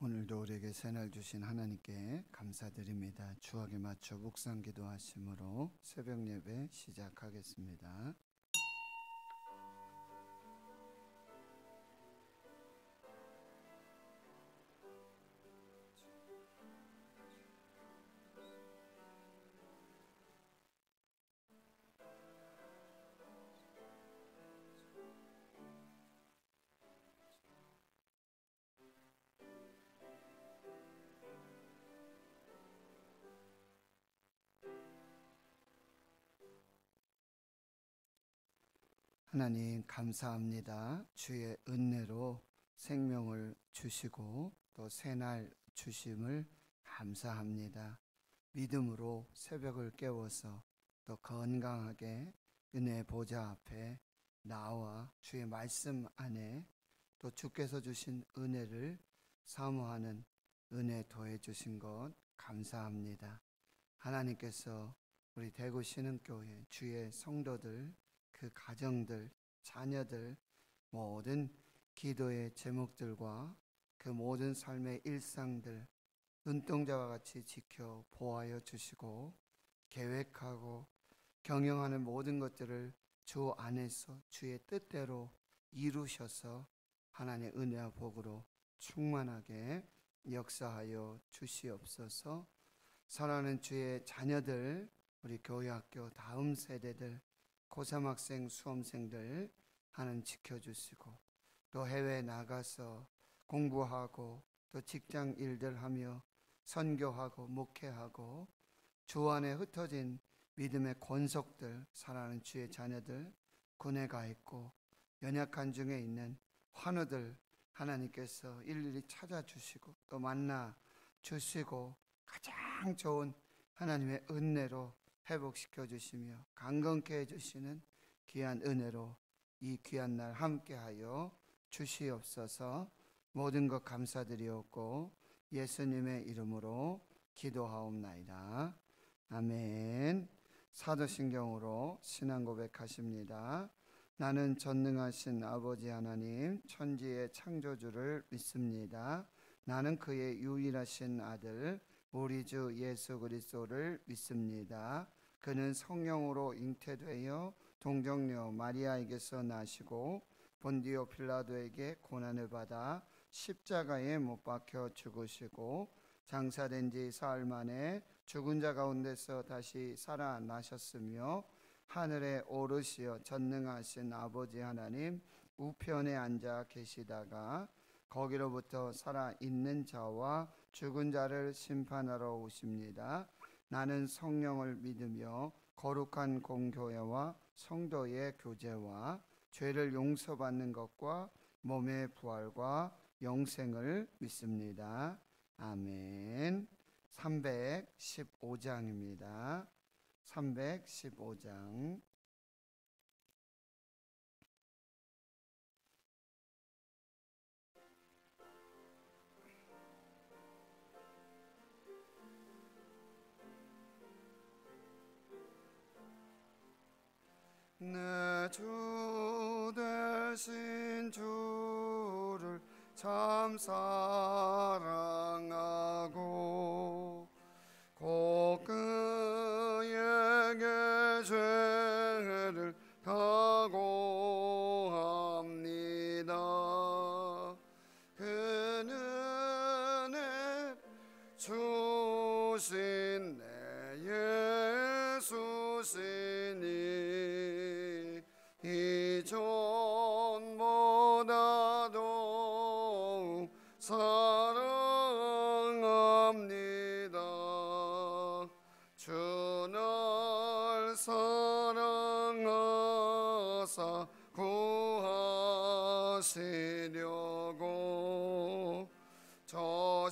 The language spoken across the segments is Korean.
오늘도 우리에게 새날 주신 하나님께 감사드립니다. 주악에 맞춰 묵상 기도하심으로 새벽 예배 시작하겠습니다. 하나님 감사합니다. 주의 은혜로 생명을 주시고 또 새날 주심을 감사합니다. 믿음으로 새벽을 깨워서 또 건강하게 은혜의 보좌 앞에 나와 주의 말씀 안에 또 주께서 주신 은혜를 사모하는 은혜 더해 주신 것 감사합니다. 하나님께서 우리 대구 신흥교회 주의 성도들, 그 가정들, 자녀들 모든 기도의 제목들과 그 모든 삶의 일상들 눈동자와 같이 지켜 보호하여 주시고 계획하고 경영하는 모든 것들을 주 안에서 주의 뜻대로 이루셔서 하나님의 은혜와 복으로 충만하게 역사하여 주시옵소서. 사랑하는 주의 자녀들, 우리 교회학교 다음 세대들, 고3 학생, 수험생들 하나님 지켜주시고 또 해외에 나가서 공부하고 또 직장 일들 하며 선교하고 목회하고 주 안에 흩어진 믿음의 권속들, 사랑하는 주의 자녀들, 군에 가 있고 연약한 중에 있는 환우들 하나님께서 일일이 찾아주시고 또 만나 주시고 가장 좋은 하나님의 은혜로 회복시켜 주시며 강건케 해주시는 귀한 은혜로 이 귀한 날 함께하여 주시옵소서. 모든 것 감사드리옵고 예수님의 이름으로 기도하옵나이다. 아멘. 사도신경으로 신앙 고백하십니다. 나는 전능하신 아버지 하나님 천지의 창조주를 믿습니다. 나는 그의 유일하신 아들 우리 주 예수 그리스도를 믿습니다. 그는 성령으로 잉태되어 동정녀 마리아에게서 나시고 본디오 빌라도에게 고난을 받아 십자가에 못 박혀 죽으시고 장사된 지 사흘 만에 죽은 자 가운데서 다시 살아나셨으며 하늘에 오르시어 전능하신 아버지 하나님 우편에 앉아 계시다가 거기로부터 살아있는 자와 죽은 자를 심판하러 오십니다. 나는 성령을 믿으며 거룩한 공교회와 성도의 교제와 죄를 용서받는 것과 몸의 부활과 영생을 믿습니다. 아멘. 315장입니다. 315장. 내 주 되신 주를 참 사랑하고 곧 그에게 죄를 각오합니다. 그는 내 주신 내 예수시니 이전보다도 사랑합니다. 주 날 사랑하사 구하시려고 저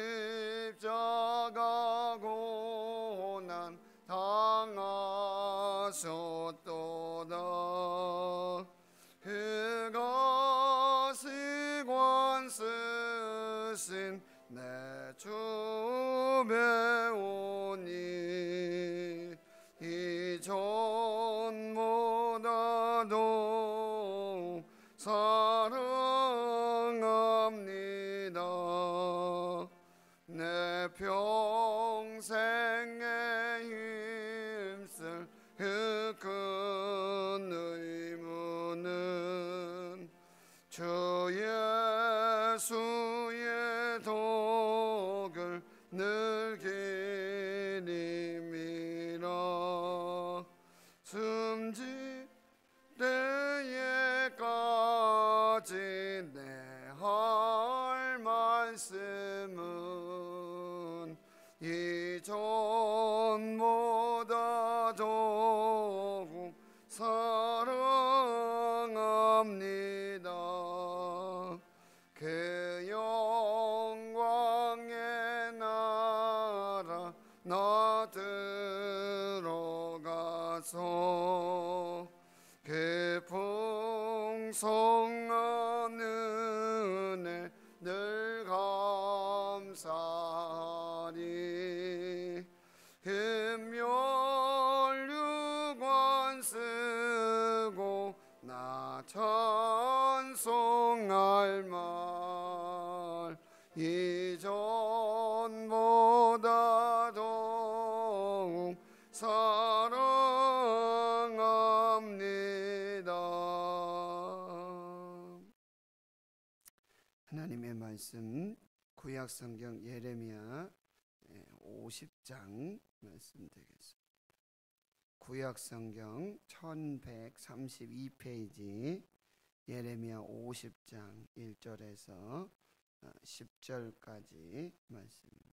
십자가 고난 당하셨도다. 그가 시관 쓰신 내 주 배우니 이전보다도 사랑합니다. 숨지 때에까지 내 할 말씀은 이전보다 더욱 사랑합니다. 그 영광의 나라 나 들어가서 그 풍성한 은혜 늘 감사하리. 금면류관 쓰고 나 찬송할 말 이전보다 더욱 사랑합니다. 하나님의 말씀 구약성경 예레미야 50장 말씀 되겠습니다. 구약성경 1132페이지 예레미야 50장 1절에서 10절까지 말씀입니다.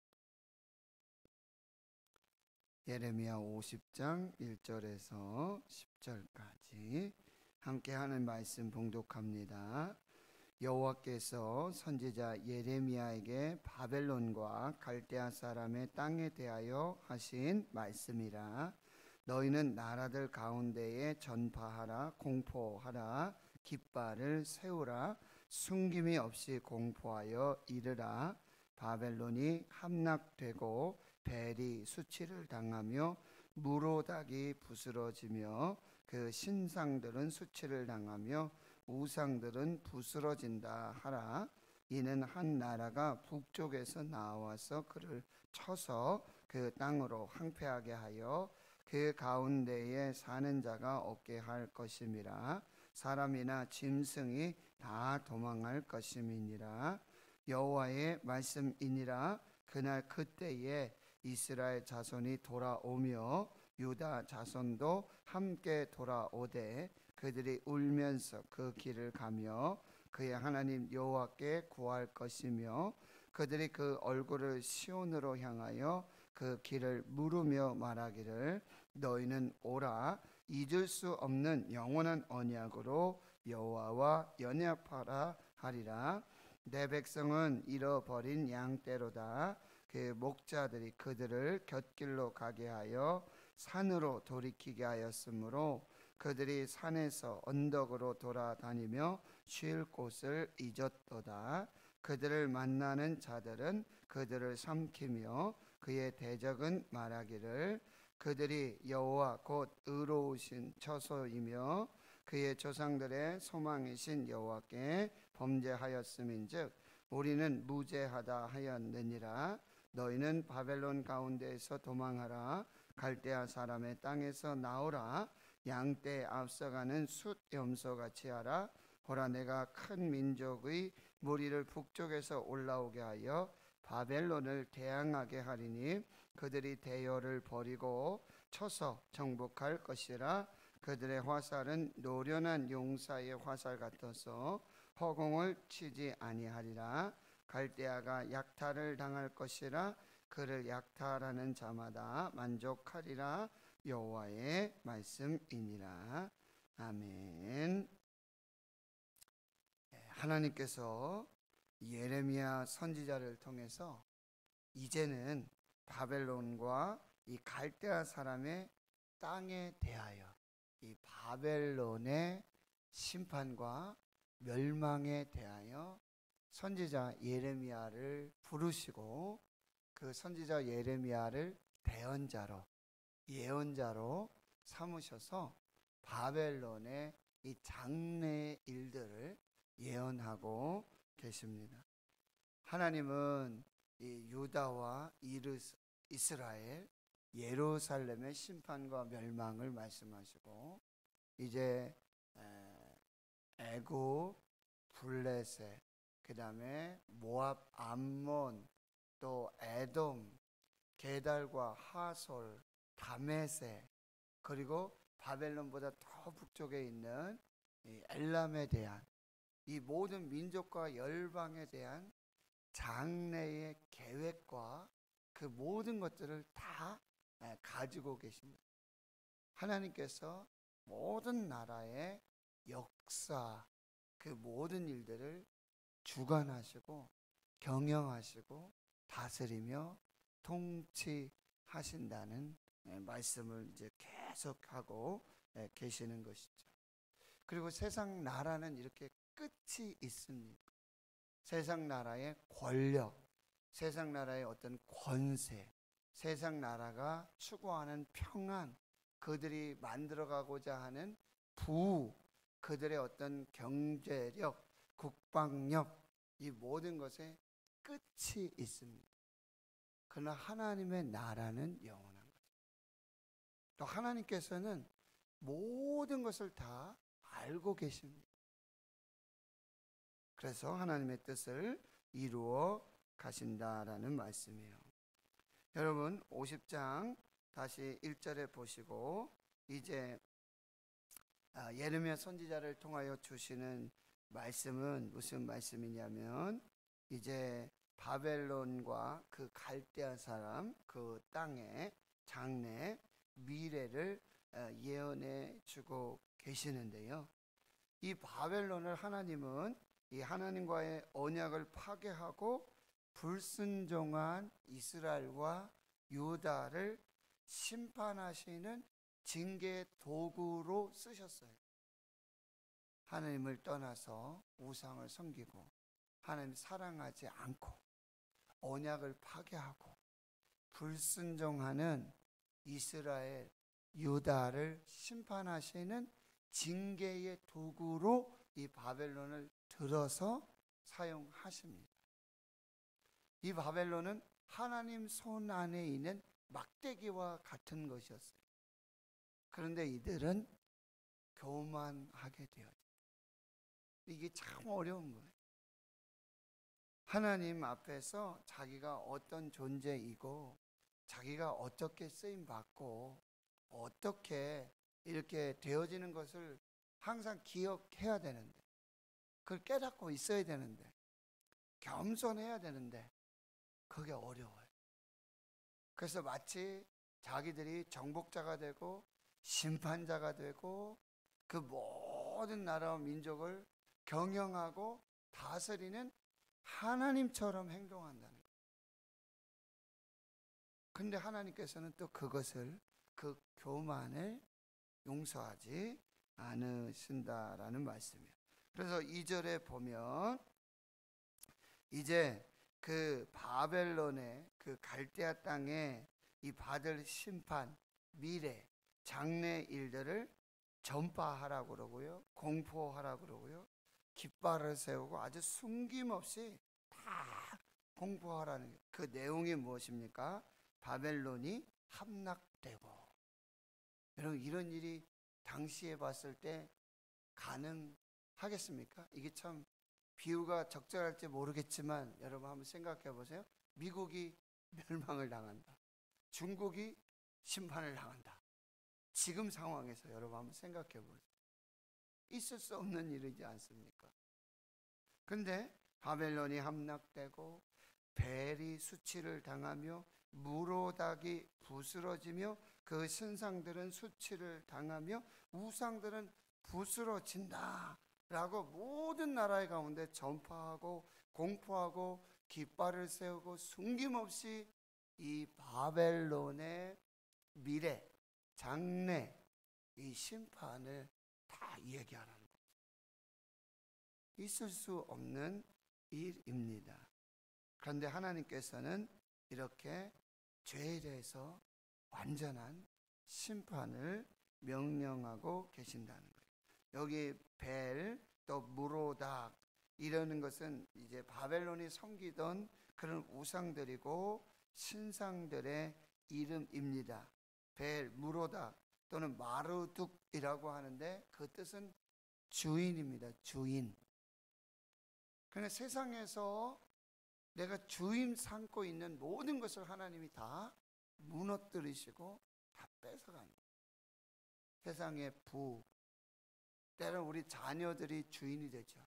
예레미야 50장 1절에서 10절까지 함께 하는 말씀 봉독합니다. 여호와께서 선지자 예레미야에게 바벨론과 갈대아 사람의 땅에 대하여 하신 말씀이라. 너희는 나라들 가운데에 전파하라, 공포하라, 깃발을 세우라, 숨김이 없이 공포하여 이르라. 바벨론이 함락되고 벨이 수치를 당하며 무로닥이 부스러지며 그 신상들은 수치를 당하며 우상들은 부스러진다 하라. 이는 한 나라가 북쪽에서 나와서 그를 쳐서 그 땅으로 황폐하게 하여 그 가운데에 사는 자가 없게 할 것임이라. 사람이나 짐승이 다 도망할 것임이니라. 여호와의 말씀이니라. 그날 그때에 이스라엘 자손이 돌아오며 유다 자손도 함께 돌아오되 그들이 울면서 그 길을 가며 그의 하나님 여호와께 구할 것이며 그들이 그 얼굴을 시온으로 향하여 그 길을 물으며 말하기를 너희는 오라. 잊을 수 없는 영원한 언약으로 여호와와 연합하라 하리라. 내 백성은 잃어버린 양떼로다. 그 목자들이 그들을 곁길로 가게 하여 산으로 돌이키게 하였으므로 그들이 산에서 언덕으로 돌아다니며 쉴 곳을 잊었도다. 그들을 만나는 자들은 그들을 삼키며 그의 대적은 말하기를 그들이 여호와 곧 의로우신 처소이며 그의 조상들의 소망이신 여호와께 범죄하였음인즉 우리는 무죄하다 하였느니라. 너희는 바벨론 가운데에서 도망하라. 갈대아 사람의 땅에서 나오라. 양떼에 앞서가는 숫 염소같이 하라. 보라, 내가 큰 민족의 무리를 북쪽에서 올라오게 하여 바벨론을 대항하게 하리니 그들이 대열을 버리고 쳐서 정복할 것이라. 그들의 화살은 노련한 용사의 화살 같아서 허공을 치지 아니하리라. 갈대아가 약탈을 당할 것이라. 그를 약탈하는 자마다 만족하리라. 여호와의 말씀이니라. 아멘. 하나님께서 예레미야 선지자를 통해서 이제는 바벨론과 이 갈대아 사람의 땅에 대하여 이 바벨론의 심판과 멸망에 대하여 선지자 예레미야를 부르시고 그 선지자 예레미야를 대언자로 예언자로 삼으셔서 바벨론의 이 장래의 일들을 예언하고 계십니다. 하나님은 이 유다와 이스라엘 예루살렘의 심판과 멸망을 말씀하시고 이제 애굽, 블레셋, 그 다음에 모압, 암몬, 또 에돔, 게달과 하솔, 다메섹, 그리고 바벨론보다 더 북쪽에 있는 이 엘람에 대한, 이 모든 민족과 열방에 대한 장래의 계획과 그 모든 것들을 다 가지고 계십니다. 하나님께서 모든 나라의 역사, 그 모든 일들을 주관하시고 경영하시고 다스리며 통치하신다는 말씀을 이제 계속하고 계시는 것이죠. 그리고 세상 나라는 이렇게 끝이 있습니다. 세상 나라의 권력, 세상 나라의 어떤 권세, 세상 나라가 추구하는 평안, 그들이 만들어가고자 하는 부우, 그들의 어떤 경제력, 국방력, 이 모든 것에 끝이 있습니다. 그러나 하나님의 나라는 영원한 거죠. 또 하나님께서는 모든 것을 다 알고 계십니다. 그래서 하나님의 뜻을 이루어 가신다라는 말씀이에요. 여러분 50장 다시 1절에 보시고, 이제 예레미야 선지자를 통하여 주시는 말씀은 무슨 말씀이냐면, 이제 바벨론과 그 갈대아 사람 그 땅의 장래 미래를 예언해 주고 계시는데요. 이 바벨론을 하나님은 이 하나님과의 언약을 파괴하고 불순종한 이스라엘과 유다를 심판하시는 징계의 도구로 쓰셨어요. 하나님을 떠나서 우상을 섬기고 하나님 사랑하지 않고 언약을 파괴하고 불순종하는 이스라엘, 유다를 심판하시는 징계의 도구로 이 바벨론을 들어서 사용하십니다. 이 바벨론은 하나님 손 안에 있는 막대기와 같은 것이었어요. 그런데 이들은 교만하게 되어요. 이게 참 어려운 거예요. 하나님 앞에서 자기가 어떤 존재이고 자기가 어떻게 쓰임받고 어떻게 이렇게 되어지는 것을 항상 기억해야 되는데, 그걸 깨닫고 있어야 되는데, 겸손해야 되는데 그게 어려워요. 그래서 마치 자기들이 정복자가 되고 심판자가 되고 그 모든 나라와 민족을 경영하고 다스리는 하나님처럼 행동한다는 거예요. 근데 하나님께서는 또 그것을, 그 교만을 용서하지 않으신다라는 말씀이에요. 그래서 2절에 보면 이제 그 바벨론의 그 갈대아 땅에 이 받을 심판, 미래, 장래 일들을 전파하라고 그러고요, 공포하라고 그러고요, 깃발을 세우고 아주 숨김없이 다 공포하라는 그 내용이 무엇입니까? 바벨론이 함락되고. 여러분, 이런 일이 당시에 봤을 때 가능하겠습니까? 이게 참 비유가 적절할지 모르겠지만 여러분 한번 생각해 보세요. 미국이 멸망을 당한다, 중국이 심판을 당한다. 지금 상황에서 여러분 한번 생각해 보세요. 있을 수 없는 일이지 않습니까? 근데 바벨론이 함락되고 벨이 수치를 당하며 무로닥이 부스러지며 그 신상들은 수치를 당하며 우상들은 부스러진다 라고 모든 나라의 가운데 전파하고 공포하고 깃발을 세우고 숨김없이 이 바벨론의 미래, 장래, 이 심판을 다 얘기하라는 거죠. 있을 수 없는 일입니다. 그런데 하나님께서는 이렇게 죄에 대해서 완전한 심판을 명령하고 계신다는 거예요. 여기 벨, 또 무로닥 이러는 것은 이제 바벨론이 섬기던 그런 우상들이고 신상들의 이름입니다. 벨, 무로닥 또는 마르둑이라고 하는데 그 뜻은 주인입니다. 주인. 그러니까 세상에서 내가 주인 삼고 있는 모든 것을 하나님이 다 무너뜨리시고 다 뺏어가는 거예요. 세상의 부, 때로는 우리 자녀들이 주인이 되죠.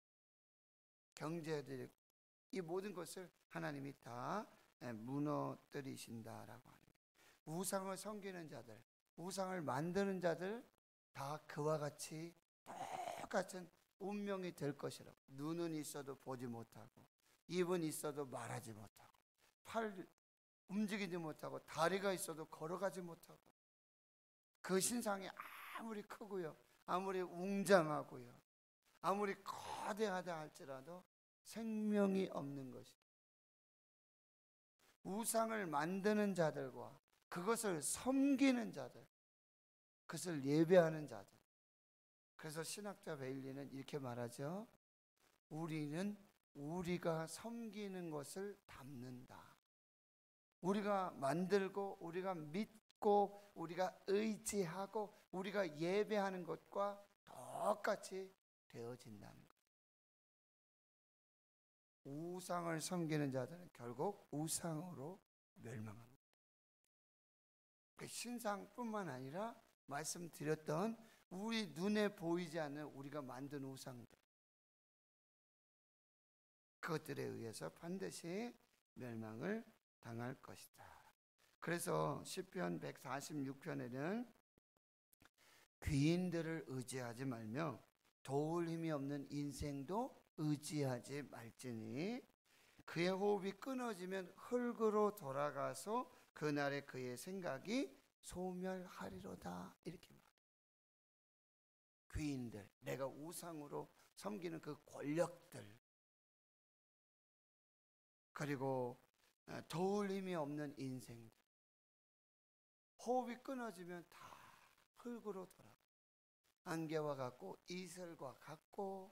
경제들, 이 모든 것을 하나님이 다 무너뜨리신다라고 하는 거예요. 우상을 섬기는 자들, 우상을 만드는 자들 다 그와 같이 똑같은 운명이 될 것이라고. 눈은 있어도 보지 못하고, 입은 있어도 말하지 못하고, 팔 움직이지 못하고, 다리가 있어도 걸어가지 못하고, 그 신상이 아무리 크고요, 아무리 웅장하고요, 아무리 거대하다 할지라도 생명이 없는 것이, 우상을 만드는 자들과 그것을 섬기는 자들, 그것을 예배하는 자들. 그래서 신학자 베일리는 이렇게 말하죠. 우리는 우리가 섬기는 것을 닮는다. 우리가 만들고, 우리가 믿고, 우리가 의지하고, 우리가 예배하는 것과 똑같이 되어진다는 거예요. 우상을 섬기는 자들은 결국 우상으로 멸망합니다. 신상뿐만 아니라 말씀드렸던 우리 눈에 보이지 않는 우리가 만든 우상들, 그것들에 의해서 반드시 멸망을 당할 것이다. 그래서 시편 146편에는 귀인들을 의지하지 말며 도울 힘이 없는 인생도 의지하지 말지니 그의 호흡이 끊어지면 흙으로 돌아가서 그날에 그의 생각이 소멸하리로다. 이렇게 말해요. 귀인들, 내가 우상으로 섬기는 그 권력들, 그리고 도울 힘이 없는 인생들, 호흡이 끊어지면 다 흙으로 돌아가. 안개와 같고 이슬과 같고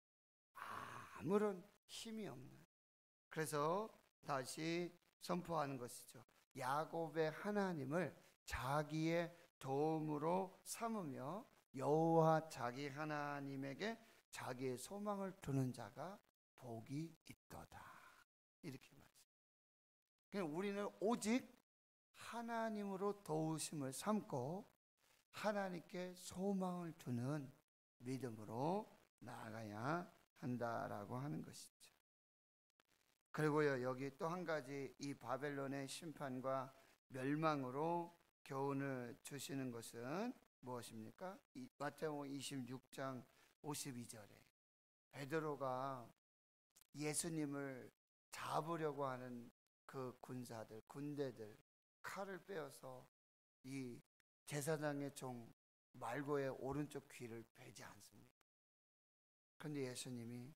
아무런 힘이 없는. 그래서 다시 선포하는 것이죠. 야곱의 하나님을 자기의 도움으로 삼으며 여호와 자기 하나님에게 자기의 소망을 두는 자가 복이 있도다. 이렇게 말해요. 우리는 오직 하나님으로 도우심을 삼고 하나님께 소망을 두는 믿음으로 나아가야 한다라고 하는 것이죠. 그리고요, 여기 또 한 가지 이 바벨론의 심판과 멸망으로 교훈을 주시는 것은 무엇입니까? 마태복음 26장 52절에 베드로가 예수님을 잡으려고 하는 그 군사들, 군대들 칼을 빼어서 이 제사장의 종 말고의 오른쪽 귀를 베지 않습니까? 그런데 예수님이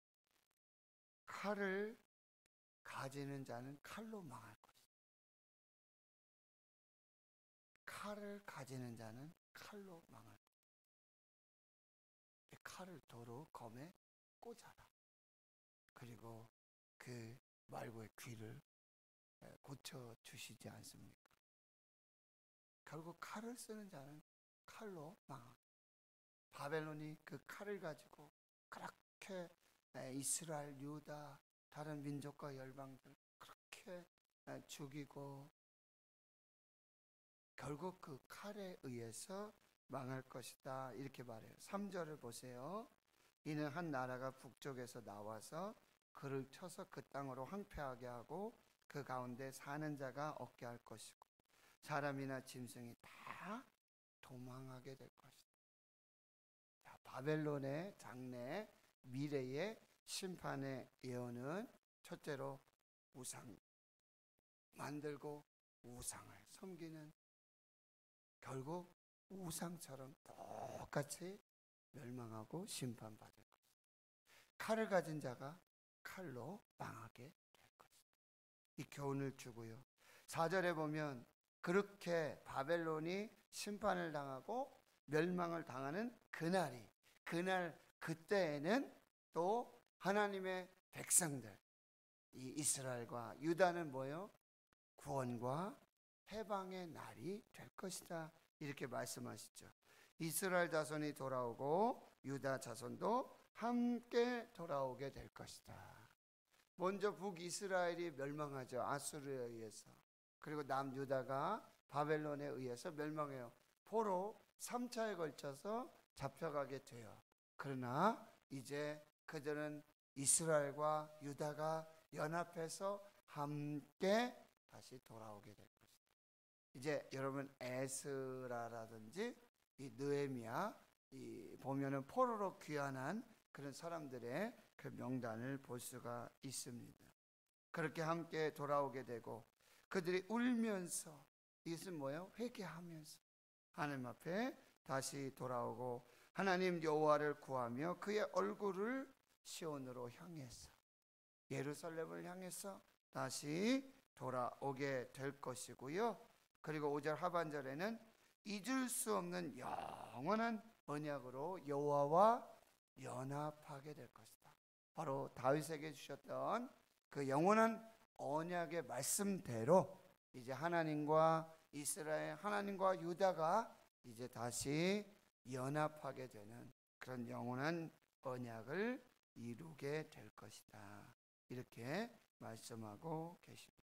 칼을 가지는 자는 칼로 망할 것이다. 칼을 가지는 자는 칼로 망할 것이다. 칼을 도로 검에 꽂아라. 그리고 그 말고의 귀를 고쳐주시지 않습니까? 결국 칼을 쓰는 자는 칼로 망합니다. 바벨론이 그 칼을 가지고 그렇게 이스라엘, 유다, 다른 민족과 열방들 그렇게 죽이고 결국 그 칼에 의해서 망할 것이다. 이렇게 말해요. 3절을 보세요. 이는 한 나라가 북쪽에서 나와서 그를 쳐서 그 땅으로 황폐하게 하고 그 가운데 사는 자가 없게 할 것이고 사람이나 짐승이 다 도망하게 될 것이다. 자, 바벨론의 장래 미래의 심판의 예언은 첫째로 우상 만들고 우상을 섬기는, 결국 우상처럼 똑같이 멸망하고 심판받을 것이다. 칼을 가진 자가 칼로 망하게 될 것이다. 이 교훈을 주고요. 4절에 보면 그렇게 바벨론이 심판을 당하고 멸망을 당하는 그날 그때에는 또 하나님의 백성들, 이 이스라엘과 유다는 뭐예요? 구원과 해방의 날이 될 것이다. 이렇게 말씀하시죠. 이스라엘 자손이 돌아오고 유다 자손도 함께 돌아오게 될 것이다. 먼저 북이스라엘이 멸망하죠. 아수르에 의해서. 그리고 남유다가 바벨론에 의해서 멸망해요. 포로 3차에 걸쳐서 잡혀가게 돼요. 그러나 이제 그들은 이스라엘과 유다가 연합해서 함께 다시 돌아오게 될 것이다. 이제 여러분 에스라라든지 이 느헤미야 이 보면은 포로로 귀환한 그런 사람들의 그 명단을 볼 수가 있습니다. 그렇게 함께 돌아오게 되고 그들이 울면서, 이것은 뭐예요? 회개하면서 하나님 앞에 다시 돌아오고 하나님 여호와를 구하며 그의 얼굴을 시온으로 향해서, 예루살렘을 향해서 다시 돌아오게 될 것이고요. 그리고 5절 하반절에는 잊을 수 없는 영원한 언약으로 여호와와 연합하게 될 것이다. 바로 다윗에게 주셨던 그 영원한 언약의 말씀대로 이제 하나님과 이스라엘, 하나님과 유다가 이제 다시 연합하게 되는 그런 영원한 언약을 이루게 될 것이다. 이렇게 말씀하고 계십니다.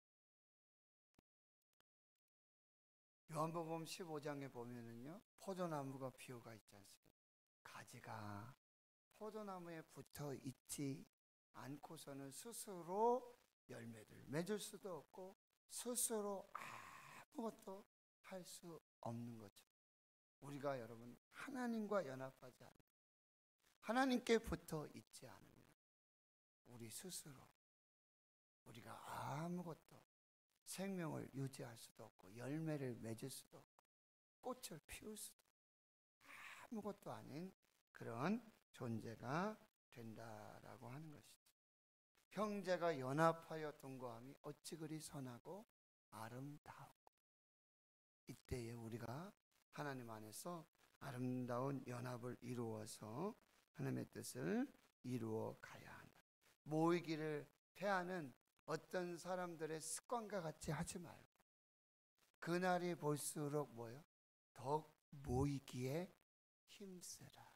요한복음 15장에 보면은요, 포도나무가 비유가 있지 않습니까? 가지가 포도나무에 붙어 있지 않고서는 스스로 열매를 맺을 수도 없고 스스로 아무것도 할 수 없는 거죠. 우리가 여러분 하나님과 연합하지 않으면, 하나님께 붙어 있지 않으면 우리 스스로 우리가 아무것도 생명을 유지할 수도 없고 열매를 맺을 수도 없고 꽃을 피울 수도 없고 아무것도 아닌 그런 존재가 된다라고 하는 것이죠. 형제가 연합하여 동거함이 어찌 그리 선하고 아름다우고, 이때에 우리가 하나님 안에서 아름다운 연합을 이루어서 하나님의 뜻을 이루어 가야 한다. 모이기를 패하는 어떤 사람들의 습관과 같이 하지 말고 그날이 볼수록 뭐요? 더욱 모이기에 힘쓰라.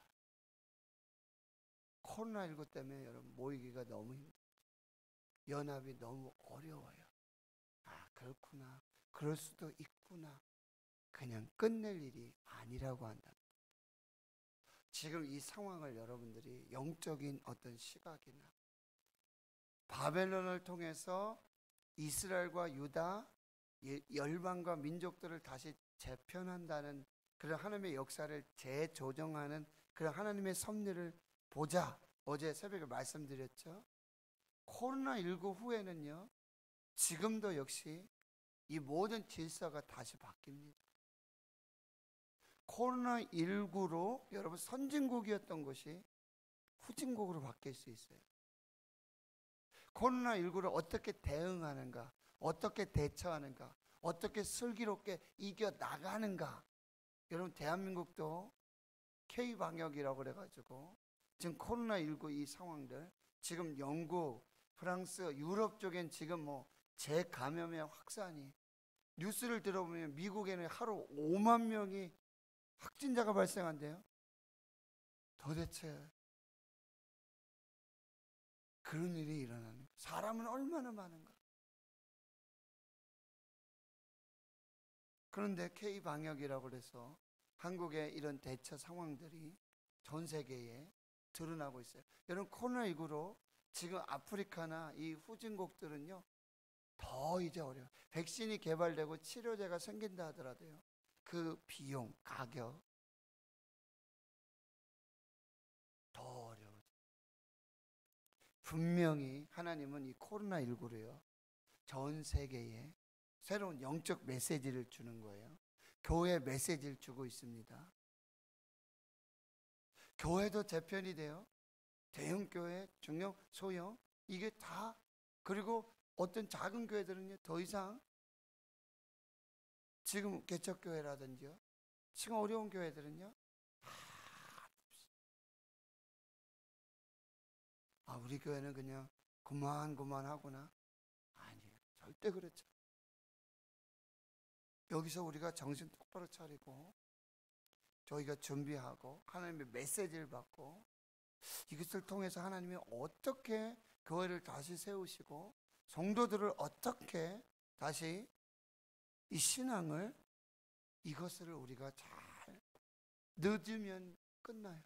코로나19 때문에 여러분 모이기가 너무 힘들어요. 연합이 너무 어려워요. 아, 그렇구나. 그럴 수도 있구나. 그냥 끝낼 일이 아니라고 한다. 지금 이 상황을 여러분들이 영적인 어떤 시각이나 바벨론을 통해서 이스라엘과 유다, 열방과 민족들을 다시 재편한다는 그런 하나님의 역사를 재조정하는 그런 하나님의 섭리를 보자. 어제 새벽에 말씀드렸죠. 코로나19 후에는요, 지금도 역시 이 모든 질서가 다시 바뀝니다. 코로나19로 여러분 선진국이었던 것이 후진국으로 바뀔 수 있어요. 코로나19를 어떻게 대응하는가, 어떻게 대처하는가, 어떻게 슬기롭게 이겨나가는가. 여러분 대한민국도 K방역이라고 그래가지고 지금 코로나19 이 상황들, 지금 영국, 프랑스, 유럽 쪽엔 지금 뭐 재감염의 확산이, 뉴스를 들어보면 미국에는 하루 5만 명이 확진자가 발생한대요. 도대체 그런 일이 일어나는 거예요. 사람은 얼마나 많은가. 그런데 K방역이라고 해서 한국의 이런 대처 상황들이 전 세계에 드러나고 있어요. 여러분 코로나19로 지금 아프리카나 이 후진국들은요 더 이제 어려워요. 백신이 개발되고 치료제가 생긴다 하더라도요, 그 비용, 가격 더 어려워요. 분명히 하나님은 이 코로나19로요 전 세계에 새로운 영적 메시지를 주는 거예요. 교회 메시지를 주고 있습니다. 교회도 재편이 돼요. 대형 교회, 중형, 소형, 이게 다. 그리고 어떤 작은 교회들은요 더 이상 지금 개척교회라든지요, 지금 어려운 교회들은요 우리 교회는 그냥 그만하구나. 아니에요. 절대 그렇죠. 여기서 우리가 정신 똑바로 차리고 저희가 준비하고 하나님의 메시지를 받고 이것을 통해서 하나님이 어떻게 교회를 다시 세우시고 성도들을 어떻게 다시 이 신앙을, 이것을 우리가 잘 늦으면 끝나요.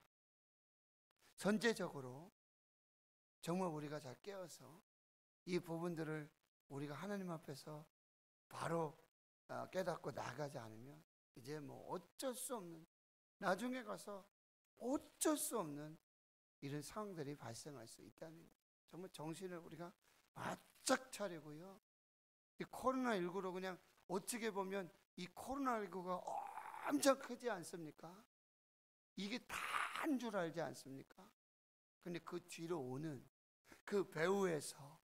선제적으로 정말 우리가 잘 깨어서 이 부분들을 우리가 하나님 앞에서 바로 깨닫고 나가지 않으면 이제 뭐 어쩔 수 없는, 나중에 가서 어쩔 수 없는 이런 상황들이 발생할 수 있다는 거예요. 정말 정신을 우리가 바짝 차리고요. 이 코로나19로 그냥 어떻게 보면 이 코로나19가 엄청 크지 않습니까? 이게 다인 줄 알지 않습니까? 근데 그 뒤로 오는 그 배후에서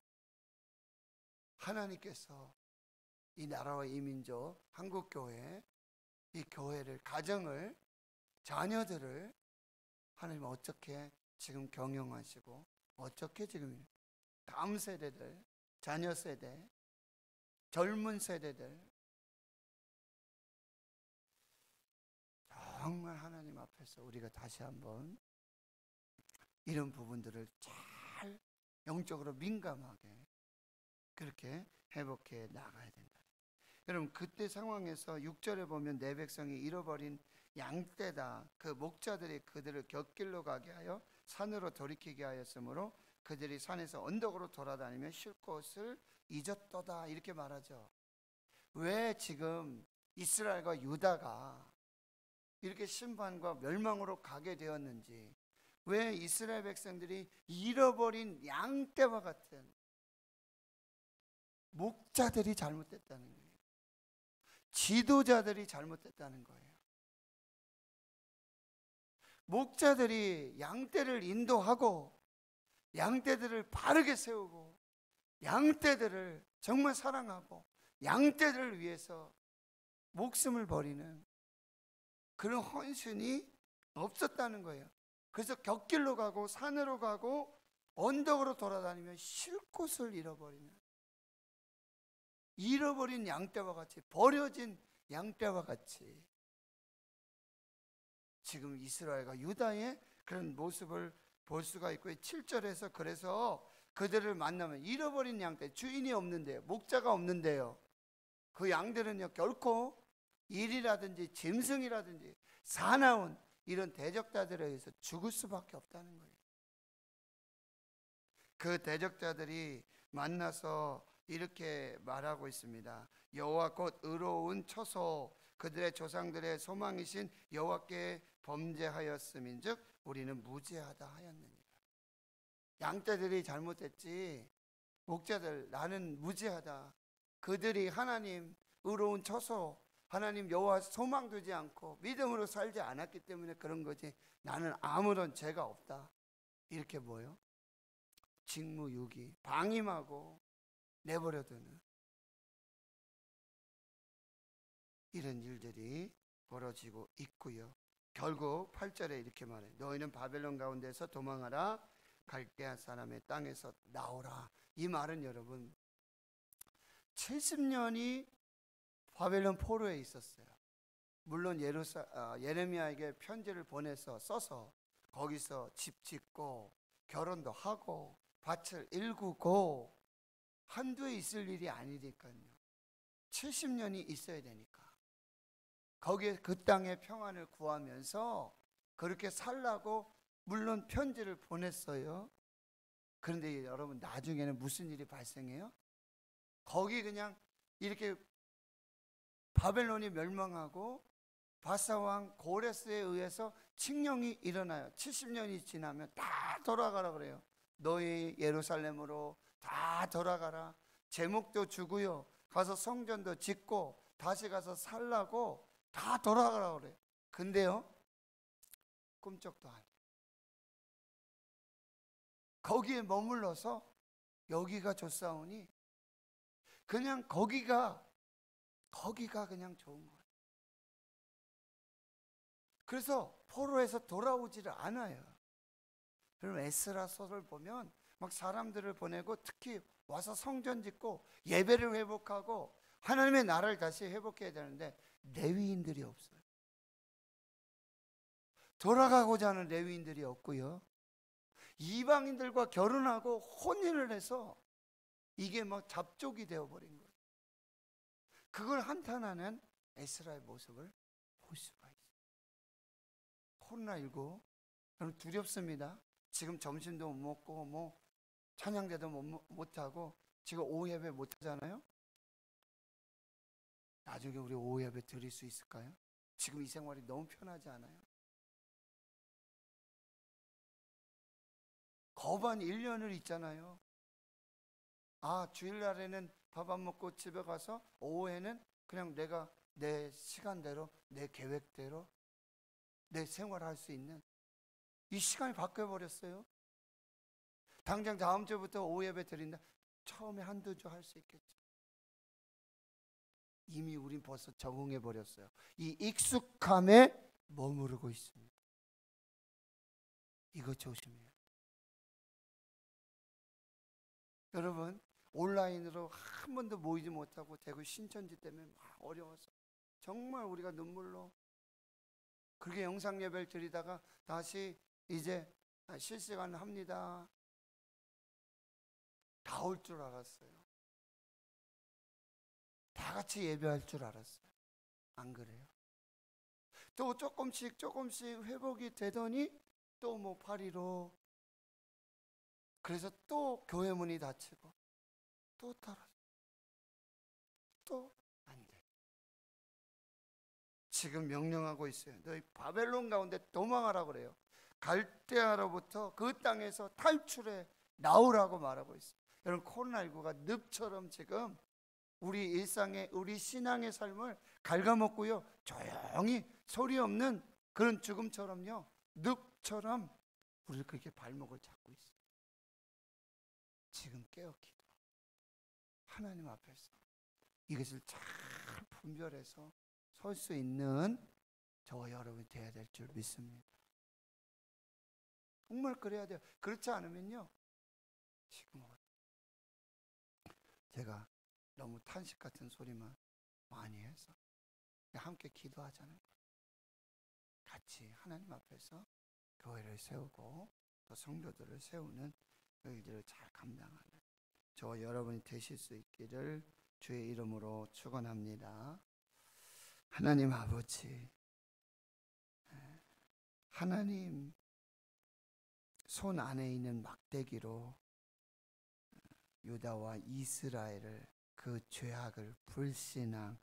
하나님께서 이 나라와 이 민족, 한국교회, 이 교회를, 가정을, 자녀들을 하나님 어떻게 지금 경영하시고 어떻게 지금 다음 세대들, 자녀 세대, 젊은 세대들 정말 하나님 앞에서 우리가 다시 한번 이런 부분들을 잘 영적으로 민감하게 그렇게 회복해 나가야 된다. 여러분, 그때 상황에서 6절에 보면 내 백성이 잃어버린 양떼다. 그 목자들이 그들을 곁길로 가게 하여 산으로 돌이키게 하였으므로 그들이 산에서 언덕으로 돌아다니며 쉴 곳을 잊었도다. 이렇게 말하죠. 왜 지금 이스라엘과 유다가 이렇게 심판과 멸망으로 가게 되었는지, 왜 이스라엘 백성들이 잃어버린 양떼와 같은 목자들이 잘못됐다는 거예요. 지도자들이 잘못됐다는 거예요. 목자들이 양떼를 인도하고 양떼들을 바르게 세우고 양떼들을 정말 사랑하고 양떼들을 위해서 목숨을 버리는 그런 헌신이 없었다는 거예요. 그래서 곁길로 가고 산으로 가고 언덕으로 돌아다니며 쉴 곳을 잃어버린 양떼와 같이, 버려진 양떼와 같이 지금 이스라엘과 유다의 그런 모습을 볼 수가 있고요. 7절에서 그래서 그들을 만나면 잃어버린 양떼, 주인이 없는데요, 목자가 없는데요, 그 양들은요 결코 일이라든지 짐승이라든지 사나운 이런 대적자들에 의해서 죽을 수밖에 없다는 거예요. 그 대적자들이 만나서 이렇게 말하고 있습니다. 여호와 곧 의로운 처소, 그들의 조상들의 소망이신 여호와께 범죄하였음인즉 우리는 무죄하다 하였느니라. 양떼들이 잘못했지 목자들 나는 무죄하다. 그들이 하나님 의로운 처소, 하나님 여호와 소망 두지 않고 믿음으로 살지 않았기 때문에 그런 거지 나는 아무런 죄가 없다. 이렇게 뭐요? 직무유기, 방임하고 내버려두는 이런 일들이 벌어지고 있고요. 결국 8절에 이렇게 말해, 너희는 바벨론 가운데서 도망하라, 갈대아 사람의 땅에서 나오라. 이 말은 여러분 70년이 바벨론 포로에 있었어요. 물론 예레미야에게 편지를 보내서 써서 거기서 집 짓고 결혼도 하고 밭을 일구고 한두에 있을 일이 아니니까요. 70년이 있어야 되니까 거기에 그 땅의 평안을 구하면서 그렇게 살라고 물론 편지를 보냈어요. 그런데 여러분 나중에는 무슨 일이 발생해요? 거기 그냥 이렇게 바벨론이 멸망하고 바사왕 고레스에 의해서 칙령이 일어나요. 70년이 지나면 다 돌아가라 그래요. 너희 예루살렘으로 다 돌아가라. 제목도 주고요. 가서 성전도 짓고 다시 가서 살라고 다 돌아가라 그래요. 근데요, 꿈쩍도 안 해요. 거기에 머물러서 여기가 좋사오니 그냥 거기가 그냥 좋은 거예요. 그래서 포로에서 돌아오지를 않아요. 그럼 에스라 소설 보면 막 사람들을 보내고 특히 와서 성전 짓고 예배를 회복하고 하나님의 나라를 다시 회복해야 되는데 레위인들이 없어요. 돌아가고자 하는 레위인들이 없고요. 이방인들과 결혼하고 혼인을 해서 이게 막 잡족이 되어버린 거예요. 그걸 한탄하는 에스라의 모습을 볼 수가 있어요. 코로나19 여러분 두렵습니다. 지금 점심도 못 먹고 뭐 찬양대도 못하고 지금 오후 예배 못하잖아요. 나중에 우리 오후 예배 드릴 수 있을까요? 지금 이 생활이 너무 편하지 않아요? 거반 1년을 있잖아요. 아, 주일날에는 밥 안 먹고 집에 가서 오후에는 그냥 내가 내 시간대로 내 계획대로 내 생활할 수 있는 이 시간이 바뀌어버렸어요. 당장 다음 주부터 오후 예배 드린다. 처음에 한두 주 할 수 있겠죠. 이미 우린 벌써 적응해 버렸어요. 이 익숙함에 머무르고 있습니다. 이거 조심해요. 여러분, 온라인으로 한 번도 모이지 못하고 대구 신천지 때문에 막 어려워서 정말 우리가 눈물로 그렇게 영상 예배를 드리다가 다시 이제 실시간 합니다. 다 올 줄 알았어요. 다 같이 예배할 줄 알았어요. 안 그래요? 또 조금씩 회복이 되더니 또 뭐 8.15 그래서 또 교회 문이 닫히고 또 떨어져 또 안 돼. 지금 명령하고 있어요. 너희 바벨론 가운데 도망하라고 그래요. 갈대아로부터 그 땅에서 탈출해 나오라고 말하고 있어요. 여러분, 코로나19가 늪처럼 지금 우리 일상의 우리 신앙의 삶을 갉아먹고요, 조용히 소리 없는 그런 죽음처럼요, 늪처럼 우리를 그렇게 발목을 잡고 있어요. 지금 깨어 기도 하나님 앞에서 이것을 잘 분별해서 설 수 있는 저와 여러분이 되어야 될 줄 믿습니다. 정말 그래야 돼요. 그렇지 않으면요, 지금 제가 너무 탄식 같은 소리만 많이 해서 함께 기도하자는 거예요. 같이 하나님 앞에서 교회를 세우고 또 성도들을 세우는 그 일들을 잘 감당하는 저와 여러분이 되실 수 있기를 주의 이름으로 축원합니다. 하나님 아버지, 하나님 손 안에 있는 막대기로 유다와 이스라엘을 그 죄악을 불신앙,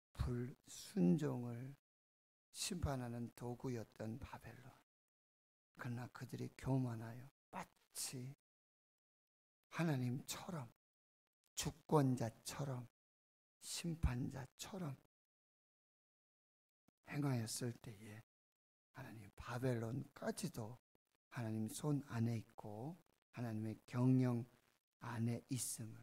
불순종을 심판하는 도구였던 바벨론. 그러나 그들이 교만하여 마치 하나님처럼 주권자처럼 심판자처럼 행하였을 때에 하나님 바벨론까지도 하나님 손 안에 있고 하나님의 경영 안에 있음을,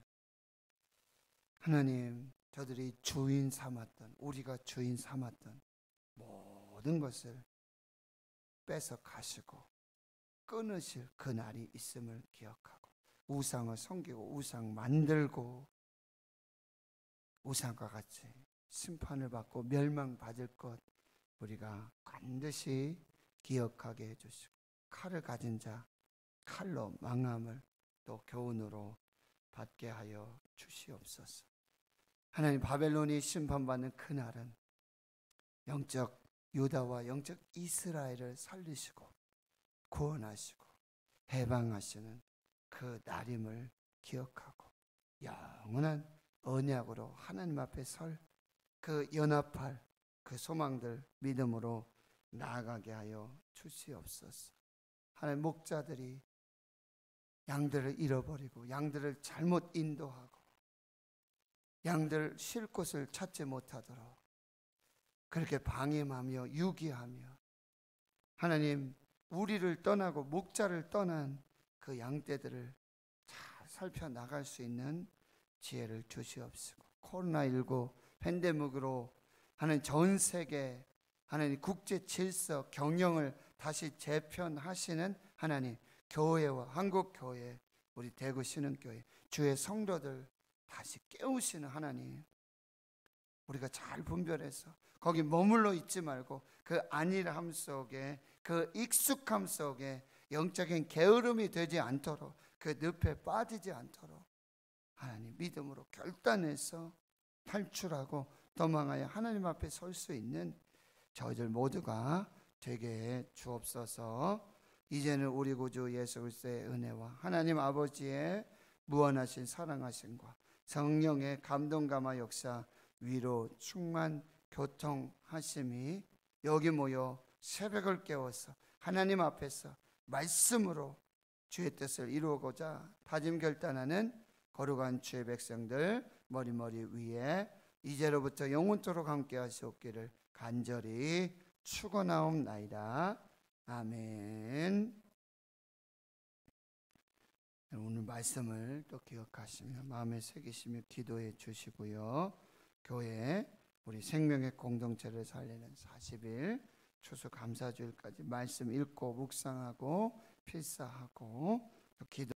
하나님 저들이 주인 삼았던, 우리가 주인 삼았던 모든 것을 뺏어 가시고 끊으실 그날이 있음을 기억하고 우상을 섬기고 우상 만들고 우상과 같이 심판을 받고 멸망받을 것 우리가 반드시 기억하게 해주시고, 칼을 가진 자 칼로 망함을 또 교훈으로 받게 하여 주시옵소서. 하나님, 바벨론이 심판받는 그날은 영적 유다와 영적 이스라엘을 살리시고 구원하시고 해방하시는 그 날임을 기억하고 영원한 언약으로 하나님 앞에 설 그 연합할 그 소망들 믿음으로 나아가게 하여 주시옵소서. 하나님, 목자들이 양들을 잃어버리고 양들을 잘못 인도하고 양들 쉴 곳을 찾지 못하도록 그렇게 방임하며 유기하며 하나님, 우리를 떠나고 목자를 떠난 그 양떼들을 잘 살펴나갈 수 있는 지혜를 주시옵시고, 코로나19 팬데믹으로 하나님 전 세계 하나님 국제 질서 경영을 다시 재편하시는 하나님, 교회와 한국 교회, 우리 대구 신흥교회 주의 성도들 다시 깨우시는 하나님, 우리가 잘 분별해서 거기 머물러 있지 말고 그 안일함 속에, 그 익숙함 속에 영적인 게으름이 되지 않도록, 그 늪에 빠지지 않도록 하나님 믿음으로 결단해서 탈출하고 도망하여 하나님 앞에 설 수 있는 저희들 모두가 되게 해 주옵소서. 이제는 우리 구주 예수 그리스도의 은혜와 하나님 아버지의 무한하신 사랑하심과 성령의 감동감화 역사, 위로 충만 교통하심이 여기 모여 새벽을 깨워서 하나님 앞에서 말씀으로 주의 뜻을 이루고자 다짐 결단하는 거룩한 주의 백성들 머리머리 위에 이제로부터 영원토록 함께 하시옵기를 간절히 축원하옵나이다. 아멘. 오늘 말씀을 또 기억하시며 마음에 새기시며 기도해 주시고요. 교회 우리 생명의 공동체를 살리는 40일 추수감사주일까지 말씀 읽고 묵상하고 필사하고 기도